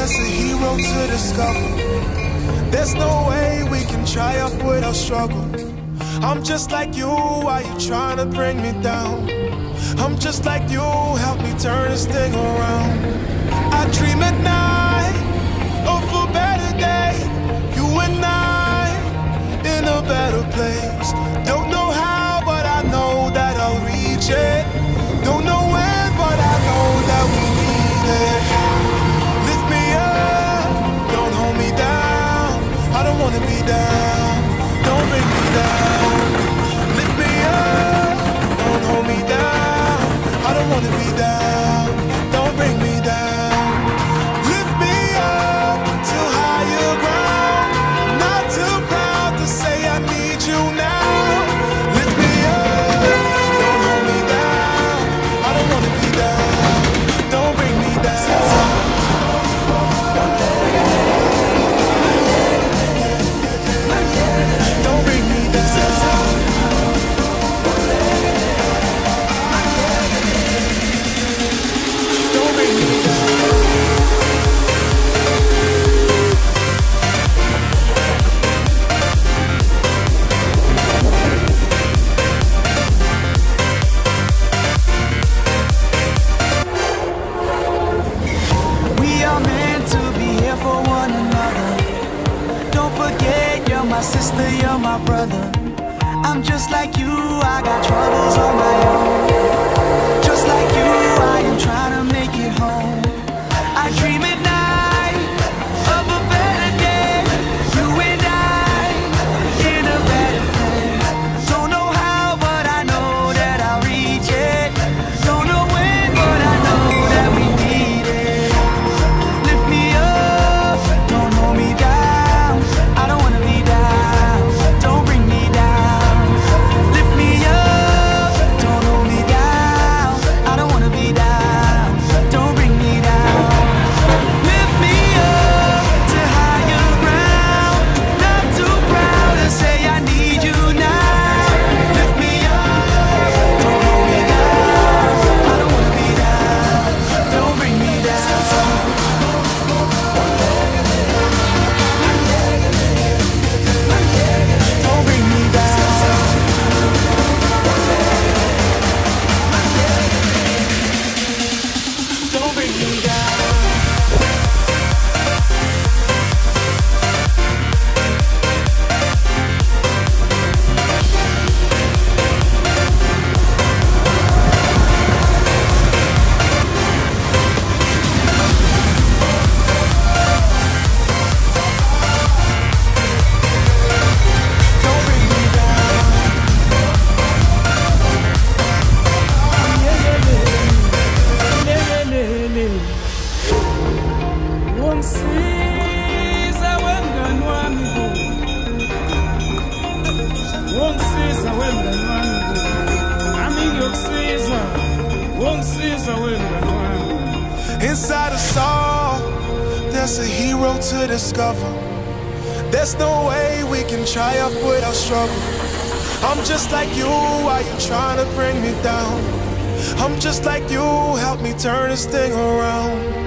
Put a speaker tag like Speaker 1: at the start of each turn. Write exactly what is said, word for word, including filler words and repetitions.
Speaker 1: There's a hero to discover. There's no way we can triumph without struggle. I'm just like you, why you trying to bring me down? I'm just like you, help me turn this thing around. I dream at night of a better day. You and I in a better place. Don't know how, but I know that I'll reach it. Don't know when, but I know that we need it. Lift me up, don't hold me down. I don't wanna be down, don't bring me down. Lift me up, don't hold me down. I don't wanna be down, don't bring me down. Lift me up to higher ground. Not too proud to say I need you now. Lift me up, don't hold me down. I don't wanna be down, don't bring me down. Don't bring me down. Don't bring me down.
Speaker 2: We are meant to be here for one another. Don't forget, you're my sister, you're my brother. I'm just like you, I got troubles on my own. Just like you, I am trying to make it home. I dream at night of a better day. You and I in a better place. Don't know how, but I know that I'll reach it. Don't know when, but I know that we need it. Lift me up, don't hold me down. I don't wanna be down, don't bring me down. Lift me up, don't hold me down. I don't wanna be down, don't bring me down. Lift me up to higher ground. Not too proud to say I need you now. Lift me up, don't hold me down. I don't wanna be down, don't bring me down.
Speaker 1: Don't bring me down. Don't bring me down. Don't bring me down.
Speaker 3: Wongisiza wemngani wami bo. Wongisiza wemngani wami bo. Nami ngiyokusiza. Wongisiza wemngani wami.
Speaker 1: Inside us all, there's a hero to discover. There's no way we can triumph without struggle. I'm just like you, why you trying to bring me down? I'm just like you, help me turn this thing around.